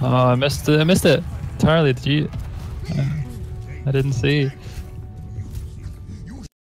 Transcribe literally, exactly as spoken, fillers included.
Oh, I missed it. I missed it entirely. Did you? Uh, I didn't see.